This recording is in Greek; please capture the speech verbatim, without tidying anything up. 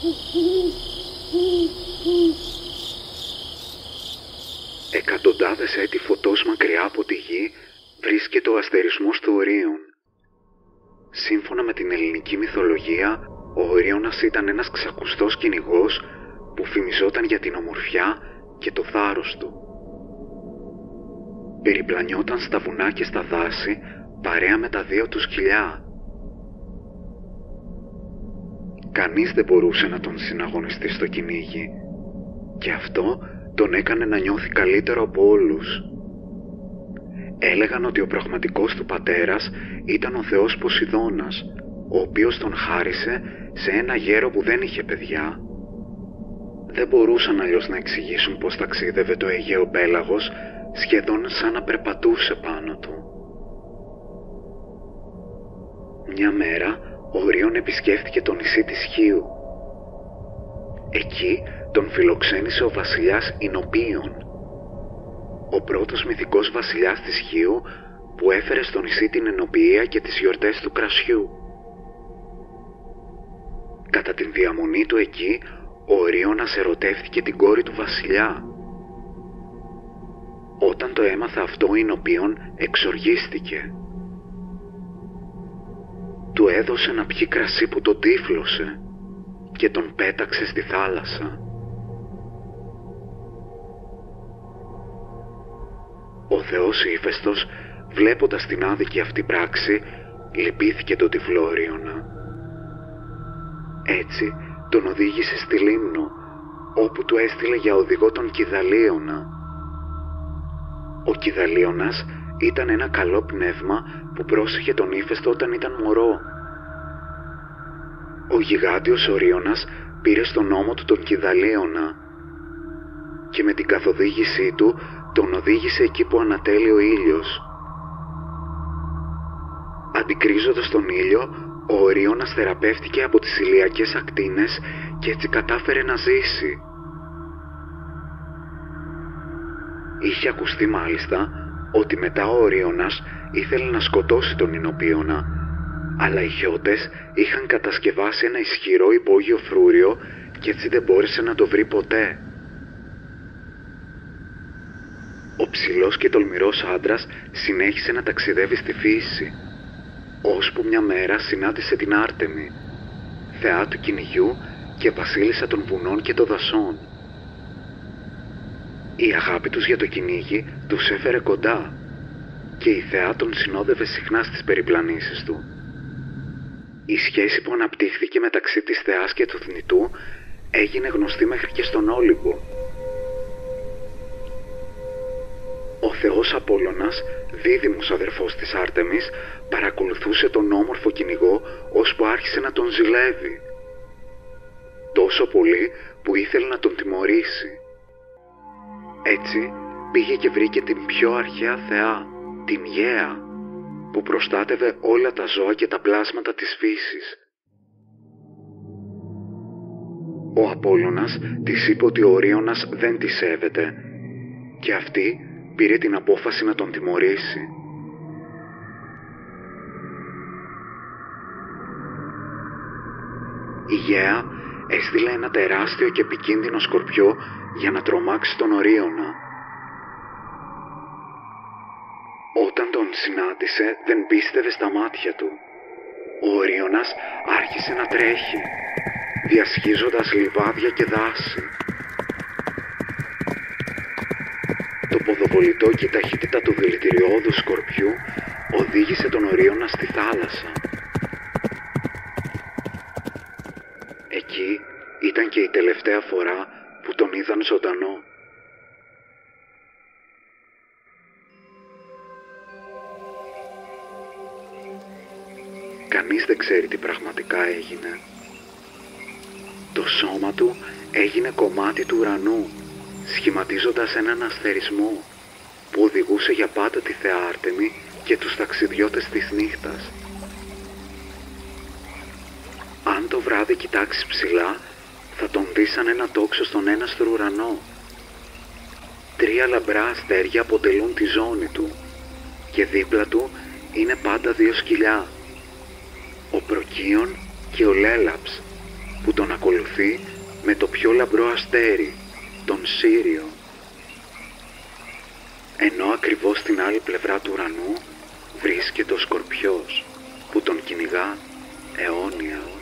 Εκατοντάδες έτη φωτός μακριά από τη γη βρίσκεται ο αστερισμός του Ορίων. Σύμφωνα με την ελληνική μυθολογία, ο Ορίωνας ήταν ένας ξακουστός κυνηγός που φημιζόταν για την ομορφιά και το θάρρος του. Περιπλανιόταν στα βουνά και στα δάση παρέα με τα δύο του σκυλιά. Κανείς δεν μπορούσε να τον συναγωνιστεί στο κυνήγι και αυτό τον έκανε να νιώθει καλύτερο από όλους. Έλεγαν ότι ο πραγματικός του πατέρας ήταν ο θεός Ποσειδώνας, ο οποίος τον χάρισε σε ένα γέρο που δεν είχε παιδιά. Δεν μπορούσαν αλλιώς να εξηγήσουν πως ταξίδευε το Αιγαίο πέλαγος σχεδόν σαν να περπατούσε πάνω του. Μια μέρα ο Ορίων επισκέφθηκε το νησί της Χίου. Εκεί τον φιλοξένησε ο βασιλιάς Ινοπίων, ο πρώτος μυθικός βασιλιάς της Χίου που έφερε στο νησί την ενοποιία και τις γιορτές του κρασιού. Κατά την διαμονή του εκεί, ο Ορίωνας ερωτεύτηκε την κόρη του βασιλιά. Όταν το έμαθε αυτό, ο Ινοπίων εξοργίστηκε. Του έδωσε να πιει κρασί που τον τύφλωσε και τον πέταξε στη θάλασσα. Ο θεός Ήφαιστος, βλέποντας την άδικη αυτή πράξη, λυπήθηκε τον τυφλό Ορίωνα. Έτσι τον οδήγησε στη Λίμνο, όπου του έστειλε για οδηγό τον Κιδαλίωνα. Ο Κιδαλίωνας ήταν ένα καλό πνεύμα που πρόσεχε τον Ήφαιστο όταν ήταν μωρό. Ο γιγάντιος Ορίωνας πήρε στον ώμο του τον Κιδαλίωνα και με την καθοδήγησή του τον οδήγησε εκεί που ανατέλει ο ήλιος. Αντικρίζοντας τον ήλιο, ο Ορίωνας θεραπεύτηκε από τις ηλιακές ακτίνες και έτσι κατάφερε να ζήσει. Είχε ακουστεί μάλιστα ότι μετά ο Ορίωνας ήθελε να σκοτώσει τον Ινοπίωνα, αλλά οι Χιώτες είχαν κατασκευάσει ένα ισχυρό υπόγειο φρούριο και έτσι δεν μπόρεσε να το βρει ποτέ. Ο ψηλός και τολμηρός άντρας συνέχισε να ταξιδεύει στη φύση, ώσπου μια μέρα συνάντησε την Άρτεμη, θεά του κυνηγιού και βασίλισσα των βουνών και των δασών. Η αγάπη τους για το κυνήγι τους έφερε κοντά και η θεά τον συνόδευε συχνά στις περιπλανήσεις του. Η σχέση που αναπτύχθηκε μεταξύ της θεάς και του θνητού έγινε γνωστή μέχρι και στον Όλυμπο. Ο θεός Απόλλωνας, δίδυμος αδερφός της Άρτεμης, παρακολουθούσε τον όμορφο κυνηγό ώσπου άρχισε να τον ζηλεύει. Τόσο πολύ που ήθελε να τον τιμωρήσει. Έτσι πήγε και βρήκε την πιο αρχαία θεά, την Γαία, που προστάτευε όλα τα ζώα και τα πλάσματα της φύσης. Ο Απόλλωνας της είπε ότι ο Ορίωνας δεν τη σέβεται και αυτή πήρε την απόφαση να τον τιμωρήσει. Η Γαία έστειλε ένα τεράστιο και επικίνδυνο σκορπιό για να τρομάξει τον Ορίωνα. Όταν τον συνάντησε δεν πίστευε στα μάτια του. Ο Ορίωνας άρχισε να τρέχει, διασχίζοντας λιβάδια και δάση. Το ποδοβολητό και η ταχύτητα του δηλητηριώδου σκορπιού οδήγησε τον Ορίωνα στη θάλασσα. Εκεί ήταν και η τελευταία φορά που τον είδαν ζωντανό. Κανείς δεν ξέρει τι πραγματικά έγινε. Το σώμα του έγινε κομμάτι του ουρανού, σχηματίζοντας έναν αστερισμό που οδηγούσε για πάντα τη θεά Άρτεμη και τους ταξιδιώτες της νύχτας. Αν το βράδυ κοιτάξεις ψηλά, θα τον δεις σαν ένα τόξο στον έναστρο ουρανό. Τρία λαμπρά αστέρια αποτελούν τη ζώνη του και δίπλα του είναι πάντα δύο σκυλιά, ο Προκίων και ο Λέλαψ, που τον ακολουθεί με το πιο λαμπρό αστέρι, τον Σύριο. Ενώ ακριβώς στην άλλη πλευρά του ουρανού βρίσκεται ο Σκορπιός που τον κυνηγά αιώνια.